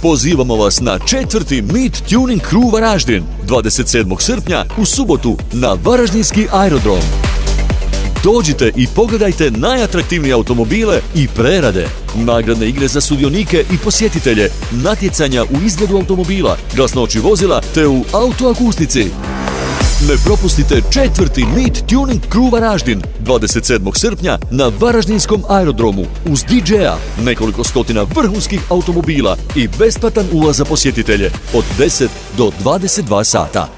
Pozivamo vas na 4. Meet Tuning Crew Varaždin 27. srpnja u subotu na Varaždinski aerodrom. Dođite i pogledajte najatraktivnije automobile i prerade, nagradne igre za sudionike i posjetitelje, natjecanja u izgledu automobila, glasnoći vozila te u autoakustici. Ne propustite 4. Meet Tuning Crew Varaždin 27. srpnja na Varaždinskom aerodromu uz DJ-a, nekoliko stotina vrhunskih automobila i besplatan ulaz za posjetitelje od 10 do 22 sata.